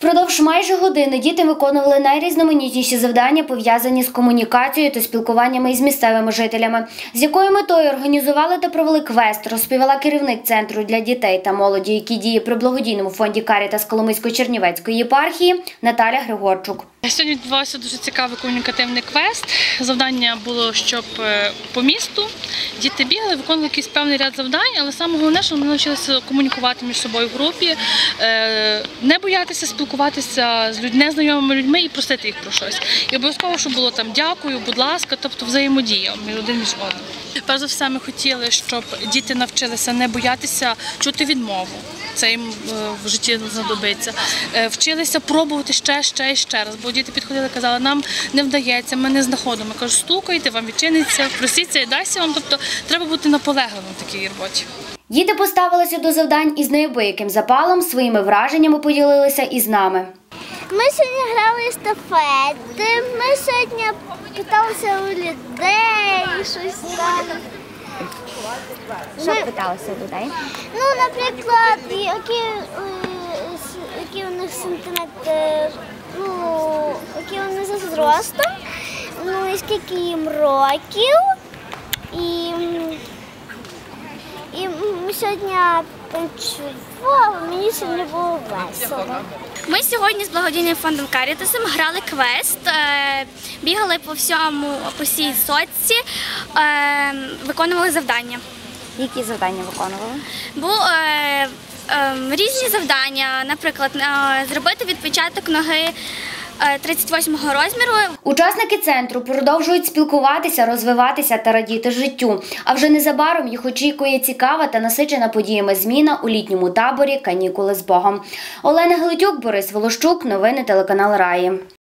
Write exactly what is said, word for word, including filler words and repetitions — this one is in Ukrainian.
Впродовж майже години діти виконували найрізноманітніші завдання, пов'язані з комунікацією та спілкуваннями із місцевими жителями. З якою метою організували та провели квест, розповіла керівник Центру для дітей та молоді, який діє при благодійному фонді «Карітас» Коломийсько-Чернівецької єпархії, Наталя Григорчук. Сьогодні відбувався дуже цікавий комунікативний квест. Завдання було, щоб по місту діти бігали, виконували якийсь певний ряд завдань, але саме головне, що вони навчилися комунікувати між собою в групі, не боятися спілкуватися з незнайомими людьми і просити їх про щось. І обов'язково, щоб було там «дякую», «будь ласка», тобто взаємодія один між одним. Перш за все, ми хотіли, щоб діти навчилися не боятися чути відмову. Це їм в житті знадобиться. Вчилися пробувати ще, ще і ще раз, бо діти підходили і казали, нам не вдається, ми не знаходимо. Я кажу, стукайте, вам відчиниться, просіться і дасться вам. Тобто треба бути наполегливим в такій роботі. Діти поставилися до завдань із неабияким запалом, своїми враженнями поділилися із нами. Ми сьогодні грали естафети, ми сьогодні питалися у людей, щось там. Що ми... питалися у людей? Ну, наприклад, які, які у них сантиметри, ну, які вони за зростом, ну, і скільки їм років. І, і ми сьогодні танцювали, мені сьогодні було весело. Ми сьогодні з благодійним фондом «Карітасом» грали квест, бігали по всьому, по всій сотці, виконували завдання. Які завдання виконували? Були е, е, різні завдання, наприклад, е, зробити відпечаток ноги тридцять восьмого розміру. Учасники центру продовжують спілкуватися, розвиватися та радіти життю. А вже незабаром їх очікує цікава та насичена подіями зміна у літньому таборі «Канікули з Богом». Олена Глитюк, Борис Волощук. Новини телеканал Раї.